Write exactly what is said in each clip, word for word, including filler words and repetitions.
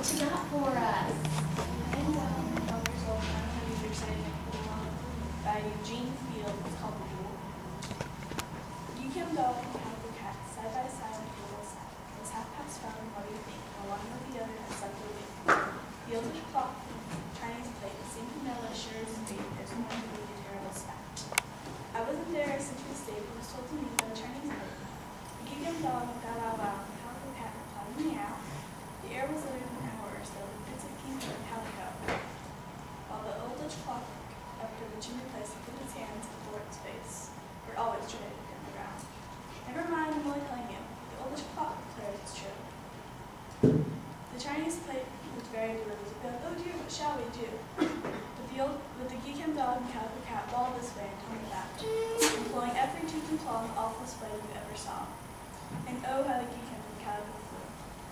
what you got for us? And um, twelve years old, and I'm going to be reciting a poem by Eugene. It's called Duel. You came dog and calico cat, side by side on the little side. It was half past five, and what do you think? One with the other, and slept away. The oldest clock, Chinese plate, seemed to know as sure as fate, there's more to be a terrible spat. I wasn't there since the state, but was told to me by the Chinese plate. The geekum dog got out loud, and the calico cat replied, meow. The air was lit in an hour or so, with bits of pink and calico. While the old Dutch clock, after the chimney place, put its hands before its face, for it always tried to turn around. Never mind, I'm only telling you. The old Dutch clock declares it's true. The Chinese plate looked very bewildered. They go, oh dear, what shall we do? But the old, but the geekum dog and calico cat bawled this way and tumbled back, employing every tooth and claw in the awfulest way you ever saw. And oh, how the geekum and calico flew.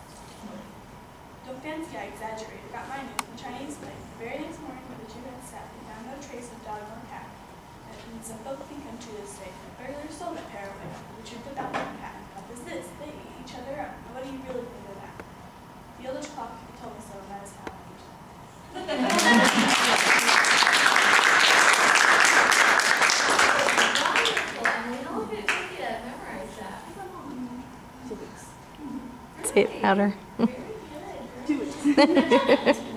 Don't fancy I exaggerate. I got my news from Chinese plate. The very next morning, when the two had sat, they found no trace of dog nor cat. And some folk can come to this day. The burglars stole that pair away. The truth about the cat and cup is this: they eat each other up. Now, what do you really think of that? The oldest clock told me so, and that is how I Wonderful, Emily. How long did it take you to memorize that? Two weeks. Say it louder. Very good. Two weeks.